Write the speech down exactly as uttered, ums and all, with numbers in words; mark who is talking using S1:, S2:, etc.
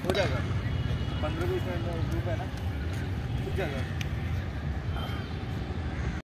S1: हो जाएगा पंद्रह बीस मिनट में ग्रुप है ना, हो जाएगा।